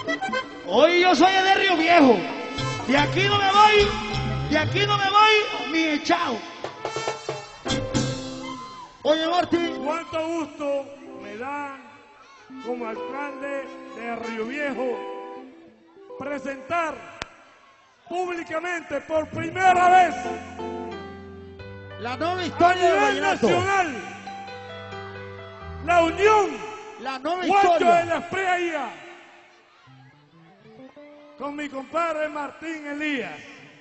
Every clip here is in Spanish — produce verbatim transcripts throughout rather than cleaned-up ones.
Hoy yo soy de Río Viejo. De aquí no me voy, de aquí no me voy ni echado. Oye, Martín. Cuánto gusto me da como alcalde de Río Viejo presentar públicamente por primera vez la nueva a historia de nivel vallenato. nacional la unión La nueva Juancho historia. de la Espriella con mi compadre Martín Elías.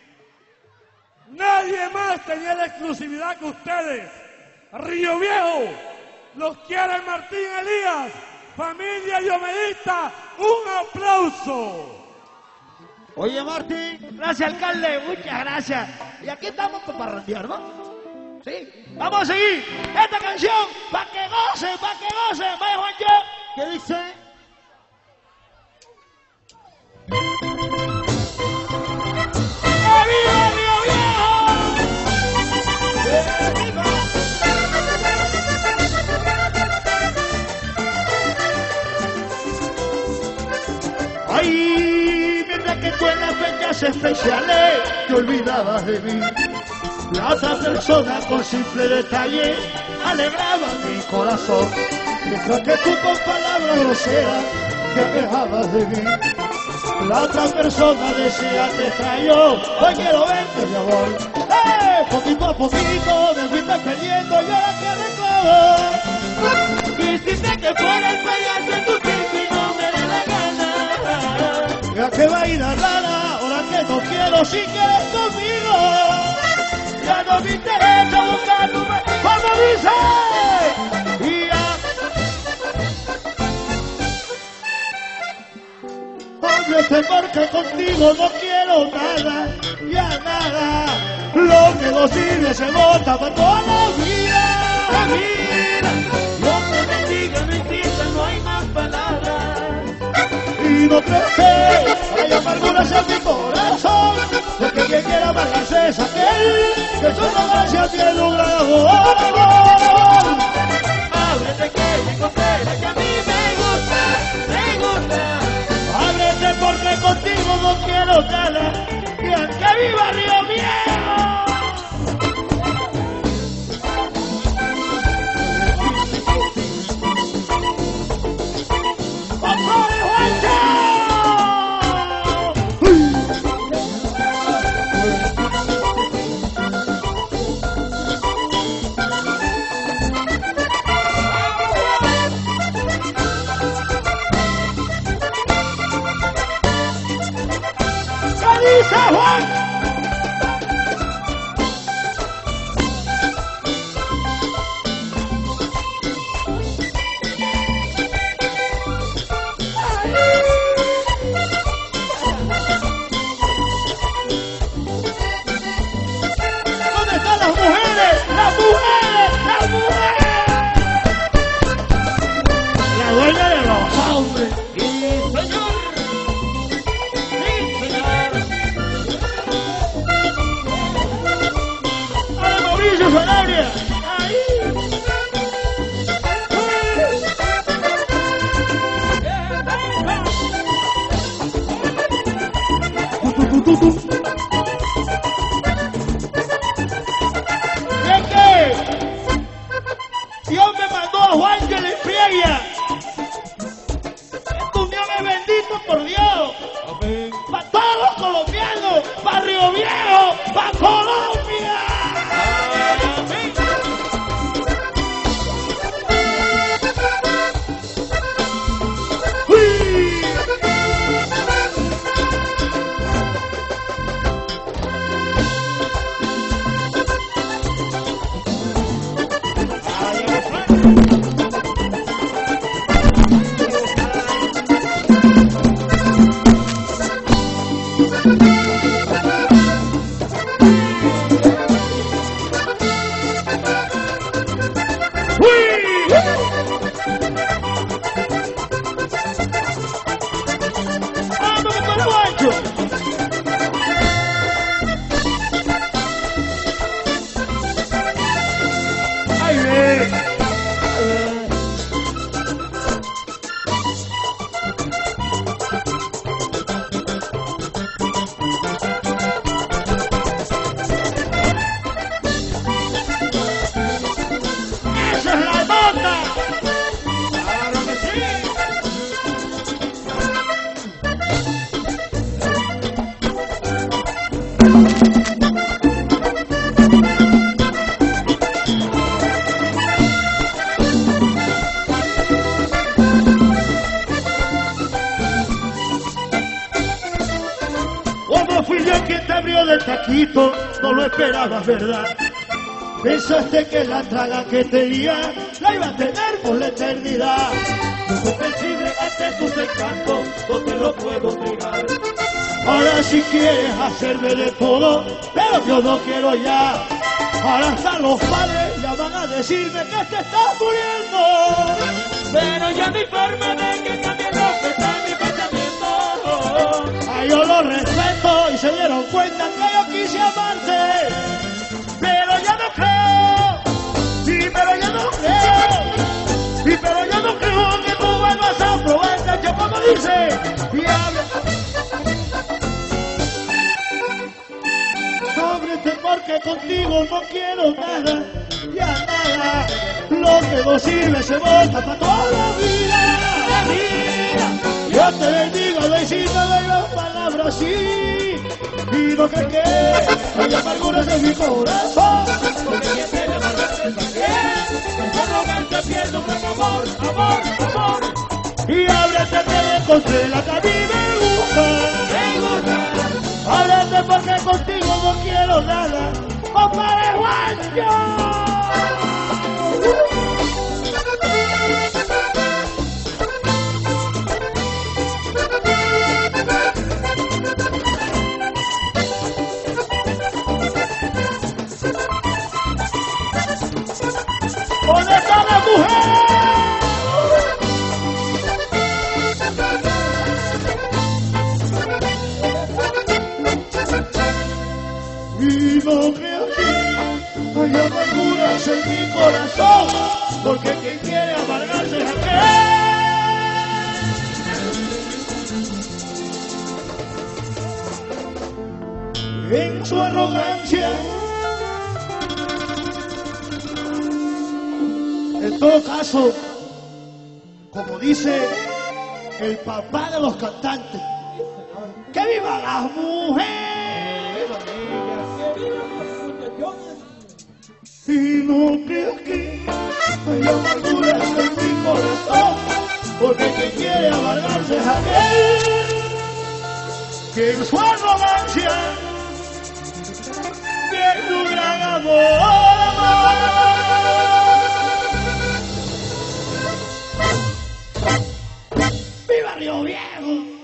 Nadie más tenía la exclusividad que ustedes. Río Viejo los quiere Martín Elías. Familia Diomedista, un aplauso. Oye, Martín, gracias, alcalde, muchas gracias. Y aquí estamos para parrandear, ¿no? Sí. Vamos a seguir esta canción para que gocen, para que gocen. Vaya, Juancho. ¿Qué dice? ¡Que viva Río Viejo! ¡Que viva! Ay, mientras que tú en las fechas especiales te olvidabas de mí, la otra persona con simple detalle alegraba mi corazón. Mientras que tú con palabras groseras te quejabas de mí, la otra persona decía te extraño, hoy quiero verte mi amor. ¡Eh! Poquito a poquito me fuiste perdiendo y ahora te reclamo. Quisiste que fuera el payaso en tu tiempo y no me dé la gana. Ya que vaina rara, ahora que no quiero si quieres conmigo. Ya no me interesa buscar tu me... ¡Vamos, dice! Y ya... Oye, porque contigo no quiero nada, ya nada. Lo que no sirve se bota para toda la vida. Mira, lo que me diga no existe, no hay más palabras. Y no crees que hay amarguras en mi corazón, porque quien quiera amargarse es aquel que su gracia tiene un gran amor. Ábrete que me coopera, que a mí me gusta, me gusta. Ábrete porque contigo no quiero nada, y aunque viva Río Viejo. que te abrió del taquito, no lo esperabas, ¿verdad? Pensaste que la traga que tenía la iba a tener por la eternidad. No es comprensible ante tus encantos, no te lo puedo negar. Ahora si quieres hacerme de todo, pero yo no quiero ya. Ahora hasta los padres ya van a decirme que te estás muriendo. Pero ya mi forma de que cambie lo que está en mi pensamiento. Ay, yo lo respeto y se dieron cuenta que yo quise amarte. Pero ya no creo, sí, pero ya no creo, sí, pero ya no creo que tú vuelvas a probar, yo como dice, y habla. Ábrete porque contigo no quiero nada, ya nada, lo que no sirve se bota para toda la vida, la vida. Yo te bendigo, besito de las palabras, sí. Y no crees que hay amarguras en mi corazón. Porque quien tiene amarguras es aquel. Por rogarte pierdo un amor, amor, amor. Y ábrete que me encontré la que a mí me gusta. Me gusta. Ábrete porque contigo no quiero nada. ¡Compadre Juancho! ¿Dónde está la mujer? Y no creo que haya amarguras en mi corazón, porque quien quiere amargarse es aquel. En su arrogancia. En todo caso, como dice el papá de los cantantes, ¡que vivan las mujeres! Y no creo que haya amarguras en mi corazón, porque quien quiere amargarse es aquel que en su arrogancia pierde un gran amor, amor. ¡Viva Río Viejo!